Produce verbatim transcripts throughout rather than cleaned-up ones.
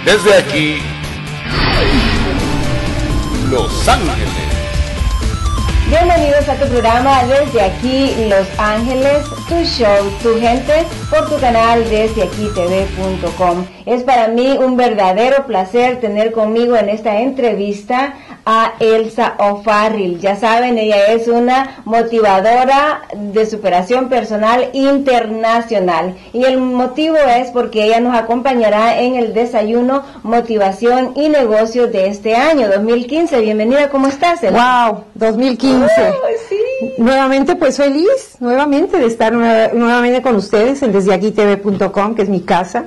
Desde aquí, Los Ángeles. Bienvenidos a tu programa Desde Aquí Los Ángeles, tu show, tu gente, por tu canal desde aquí t v punto com. Es para mí un verdadero placer tener conmigo en esta entrevista a Elsa O'Farrill. Ya saben, ella es una motivadora de superación personal internacional. Y el motivo es porque ella nos acompañará en el desayuno Motivación y Negocios de este año, dos mil quince. Bienvenida, ¿cómo estás, Elsa? Wow, dos mil quince. Oh, sí. Nuevamente, pues feliz, nuevamente de estar nueva, nuevamente con ustedes en desde aquí t v punto com, que es mi casa.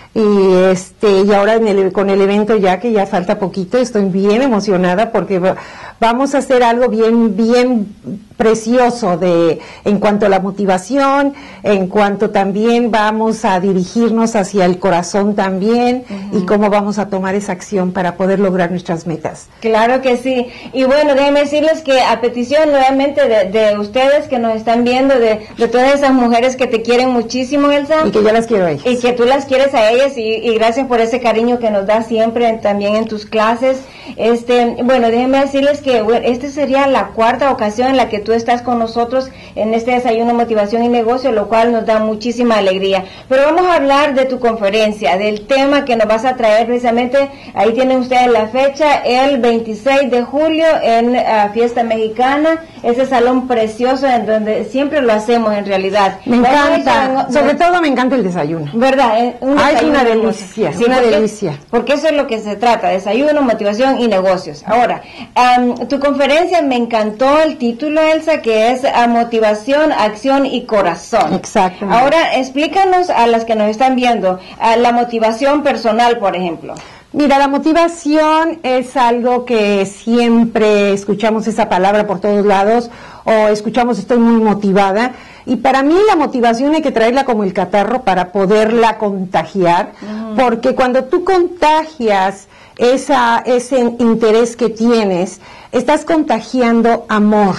Y este y ahora en el, con el evento ya que ya falta poquito, estoy bien emocionada porque va, vamos a hacer algo bien bien precioso de en cuanto a la motivación, en cuanto también vamos a dirigirnos hacia el corazón también, uh-huh. y cómo vamos a tomar esa acción para poder lograr nuestras metas. Claro que sí. Y bueno, déjenme decirles que a petición nuevamente de, de ustedes que nos están viendo, de, de todas esas mujeres que te quieren muchísimo, Elsa, y que yo las quiero a ellas, y que tú las quieres a ellas, y, y gracias por ese cariño que nos das siempre en, también en tus clases. Este, bueno, déjenme decirles que bueno, esta sería la cuarta ocasión en la que tú estás con nosotros en este desayuno Motivación y Negocio, lo cual nos da muchísima alegría. Pero vamos a hablar de tu conferencia, del tema que nos vas a traer precisamente. Ahí tienen ustedes la fecha, el veintiséis de julio en uh, Fiesta Mexicana, ese salón precioso en donde siempre lo hacemos en realidad. Me encanta, en, sobre no, todo me encanta el desayuno. ¿Verdad? Un Ay, es una delicia, sí, una porque, delicia. Porque eso es lo que se trata, desayuno, motivación y negocios. Ahora, um, tu conferencia me encantó el título, Elsa, que es a motivación, acción y corazón. Exacto. Ahora, explícanos a las que nos están viendo, a la motivación personal, por ejemplo. Mira, la motivación es algo que siempre escuchamos esa palabra por todos lados, o escuchamos estoy muy motivada, y para mí la motivación hay que traerla como el catarro para poderla contagiar, uh-huh. porque cuando tú contagias esa, ese interés que tienes, estás contagiando amor.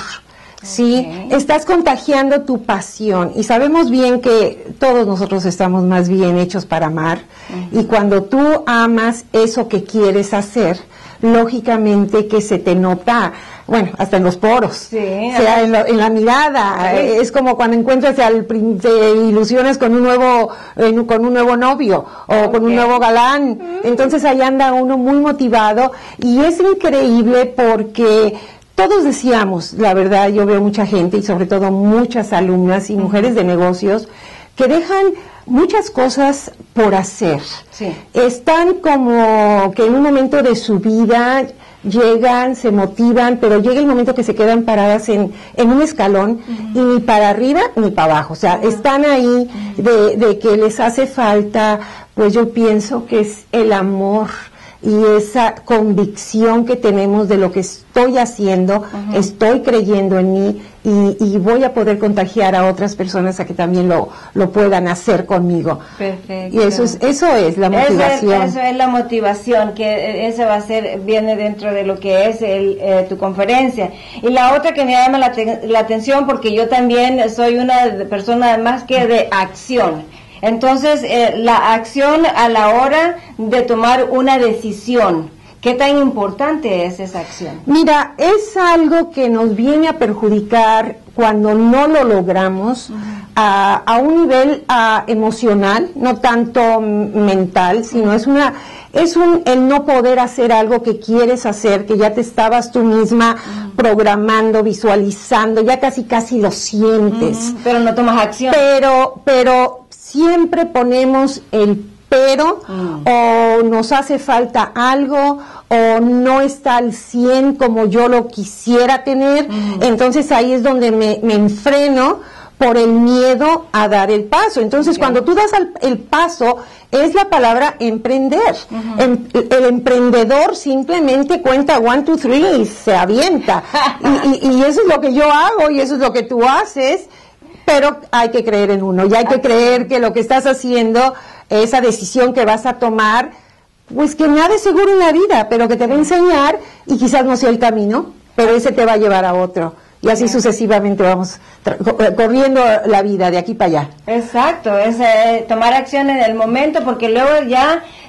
Sí, okay. Estás contagiando tu pasión, y sabemos bien que todos nosotros estamos más bien hechos para amar, uh-huh. y cuando tú amas eso que quieres hacer, lógicamente que se te nota, bueno, hasta en los poros, sí, o sea, en, lo, en la mirada, sí. Es como cuando encuentras al te ilusiones con un nuevo eh, con un nuevo novio o okay. con un nuevo galán, uh-huh. entonces ahí anda uno muy motivado, y es increíble porque todos decíamos, la verdad, yo veo mucha gente y sobre todo muchas alumnas y mujeres de negocios que dejan muchas cosas por hacer. Sí. Están como que en un momento de su vida llegan, se motivan, pero llega el momento que se quedan paradas en, en un escalón, uh-huh. y ni para arriba ni para abajo. O sea, uh-huh. están ahí de, de que les hace falta, pues yo pienso que es el amor y esa convicción que tenemos de lo que estoy haciendo, uh-huh. estoy creyendo en mí, y, y voy a poder contagiar a otras personas a que también lo, lo puedan hacer conmigo. Perfecto. Y eso es, eso es la motivación. Eso es, eso es la motivación, que eso va a ser, viene dentro de lo que es el, eh, tu conferencia. Y la otra que me llama la, te, la atención, porque yo también soy una persona más que de acción. Entonces, eh, la acción a la hora de tomar una decisión, ¿qué tan importante es esa acción? Mira, es algo que nos viene a perjudicar cuando no lo logramos, uh-huh. a, a un nivel a, emocional, no tanto mental, sino uh-huh. es una es un el no poder hacer algo que quieres hacer, que ya te estabas tú misma uh-huh. programando, visualizando, ya casi casi lo sientes. Uh-huh. Pero no tomas acción. Pero, pero siempre ponemos el pero, mm. o nos hace falta algo, o no está al cien como yo lo quisiera tener, mm. entonces ahí es donde me, me enfreno por el miedo a dar el paso. Entonces, okay. cuando tú das al, el paso, es la palabra emprender. Uh-huh. em, el emprendedor simplemente cuenta one, two, three y se avienta. y, y, y eso es lo que yo hago, y eso es lo que tú haces, pero hay que creer en uno, y hay que creer que lo que estás haciendo, esa decisión que vas a tomar, pues que nada es seguro en la vida, pero que te va a enseñar, y quizás no sea el camino, pero ese te va a llevar a otro. Y así sucesivamente vamos corriendo la vida de aquí para allá. Exacto, es eh, tomar acción en el momento, porque luego ya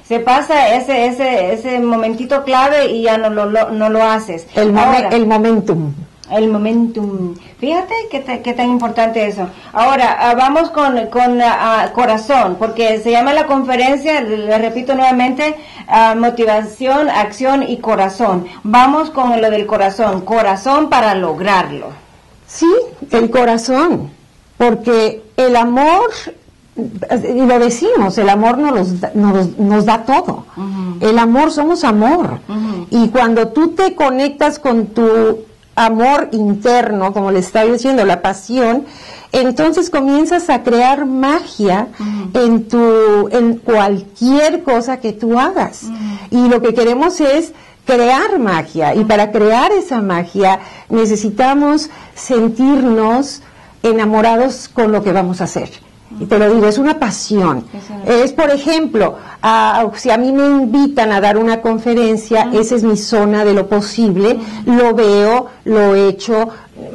se pasa ese ese ese momentito clave y ya no lo, lo no lo haces. El, momen, el momentum. El momentum. Fíjate qué, te, qué tan importante eso. Ahora, uh, vamos con, con uh, corazón, porque se llama la conferencia, le repito nuevamente, uh, motivación, acción y corazón. Vamos con lo del corazón, corazón para lograrlo. Sí, el corazón, porque el amor, y lo decimos, el amor nos, los da, nos, nos da todo. Uh-huh. El amor, somos amor. Uh-huh. Y cuando tú te conectas con tu amor interno, como le estaba diciendo, la pasión, entonces comienzas a crear magia uh-huh. en tu, en cualquier cosa que tú hagas. Uh-huh. Y lo que queremos es crear magia, y para crear esa magia necesitamos sentirnos enamorados con lo que vamos a hacer. Y te lo digo, es una pasión. Es, por ejemplo, a, si a mí me invitan a dar una conferencia, uh-huh. esa es mi zona de lo posible, uh-huh. lo veo, lo he hecho.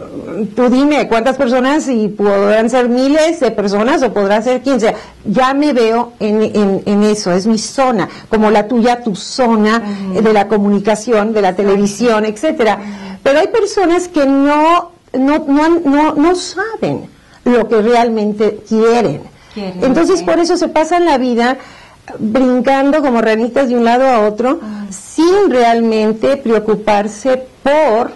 Tú dime, ¿cuántas personas? Y podrán ser miles de personas o podrá ser quien sea. Ya me veo en, en, en eso, es mi zona, como la tuya, tu zona uh-huh. de la comunicación, de la televisión, etcétera. Uh-huh. Pero hay personas que no, no, no, no, no saben lo que realmente quieren. Quieren Entonces, okay. por eso se pasan la vida brincando como ranitas de un lado a otro, uh-huh. sin realmente preocuparse por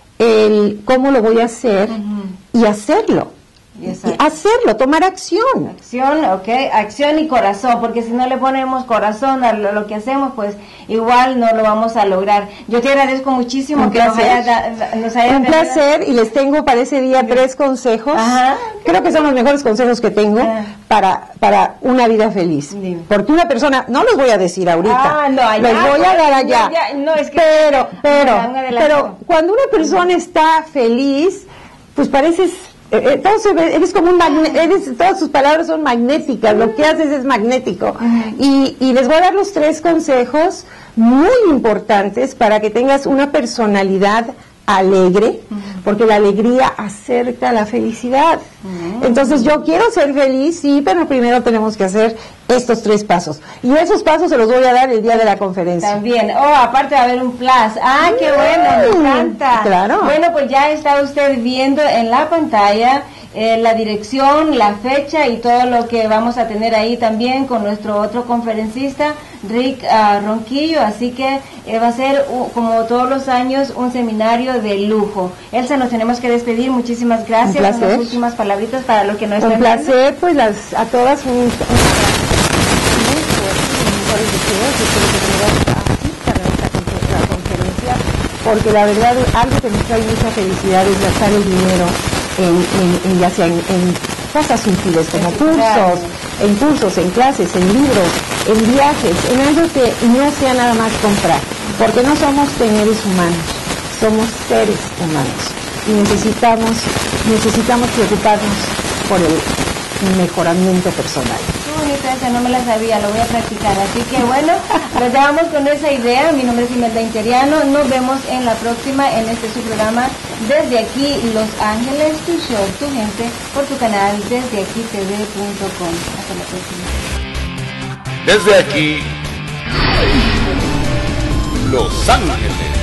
el cómo lo voy a hacer uh-huh. y hacerlo. Y hacerlo, tomar acción. Acción, ok, acción y corazón, porque si no le ponemos corazón a lo, lo que hacemos, pues igual no lo vamos a lograr. Yo te agradezco muchísimo un que nos hayas nos haya un placer, y les tengo para ese día okay. tres consejos. Ajá. Creo que son los mejores consejos que tengo Ajá. para para una vida feliz. Dime. Porque una persona, no los voy a decir ahorita, ah, no, allá, los voy a dar allá. Ya, no, es que pero, pero, pero cuando una persona está feliz, pues pareces Eh, entonces eres como un magnético, eres, todas sus palabras son magnéticas, lo que haces es magnético. Uh-huh. y, y les voy a dar los tres consejos muy importantes para que tengas una personalidad alegre, uh-huh. porque la alegría acerca la felicidad. Uh-huh. Entonces yo quiero ser feliz, sí, pero primero tenemos que hacer estos tres pasos. Y esos pasos se los voy a dar el día de la conferencia. También. Oh, aparte va a haber un plus. Ah, qué bueno, me encanta. Claro. Bueno, pues ya está usted viendo en la pantalla eh, la dirección, la fecha y todo lo que vamos a tener ahí también con nuestro otro conferencista, Rick uh, Ronquillo. Así que eh, va a ser, uh, como todos los años, un seminario de lujo. Elsa, nos tenemos que despedir. Muchísimas gracias. Un placer. Unas últimas palabritas para lo que no están Un placer, pues las, a todas un, un mejores deseos, espero que tengas asistan a esta la conferencia, porque la verdad algo que nos trae mucha felicidad es gastar el dinero en, en, en ya sea en, en cosas útiles como cursos, en cursos, en clases, en libros, en viajes, en algo que no sea nada más comprar, porque no somos seres humanos, somos seres humanos y necesitamos necesitamos preocuparnos por el mejoramiento personal. Esa no me la sabía, lo voy a practicar, así que bueno, nos dejamos con esa idea. Mi nombre es Imelda Interiano, nos vemos en la próxima en este su programa Desde Aquí Los Ángeles, tu show, tu gente, por tu canal desde aquí t v punto com. Hasta la próxima. Desde aquí Los Ángeles.